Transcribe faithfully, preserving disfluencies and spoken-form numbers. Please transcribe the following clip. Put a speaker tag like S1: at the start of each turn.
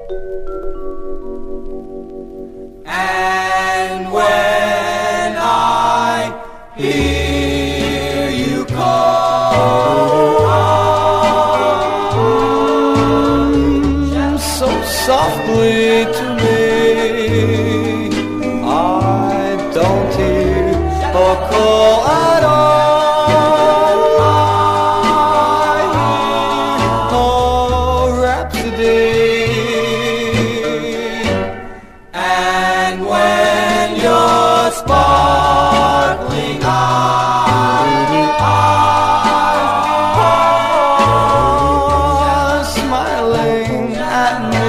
S1: And when I hear you come so softly to me, I don't hear a call at all. I hear a rhapsody. And when your sparkling eyes are smiling at me,